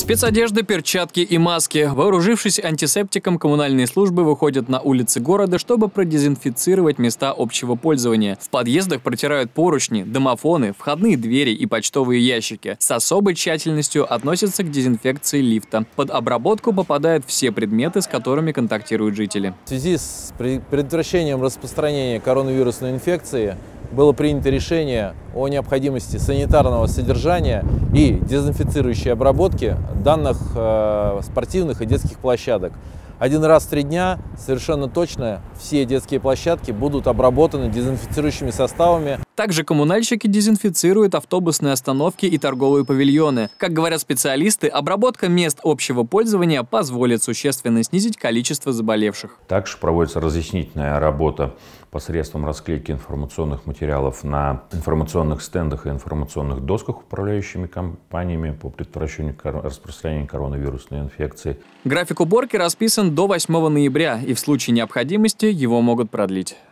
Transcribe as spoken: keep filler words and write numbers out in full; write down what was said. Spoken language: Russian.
Спецодежда, перчатки и маски. Вооружившись антисептиком, коммунальные службы выходят на улицы города, чтобы продезинфицировать места общего пользования. В подъездах протирают поручни, домофоны, входные двери и почтовые ящики. С особой тщательностью относятся к дезинфекции лифта. Под обработку попадают все предметы, с которыми контактируют жители. В связи с предотвращением распространения коронавирусной инфекции было принято решение о необходимости санитарного содержания и дезинфицирующей обработки данных э, спортивных и детских площадок. Один раз в три дня совершенно точно все детские площадки будут обработаны дезинфицирующими составами. Также коммунальщики дезинфицируют автобусные остановки и торговые павильоны. Как говорят специалисты, обработка мест общего пользования позволит существенно снизить количество заболевших. Также проводится разъяснительная работа посредством расклейки информационных материалов на информационных стендах и информационных досках управляющими компаниями по предотвращению распространения коронавирусной инфекции. График уборки расписан до восьмого ноября, и в случае необходимости его могут продлить.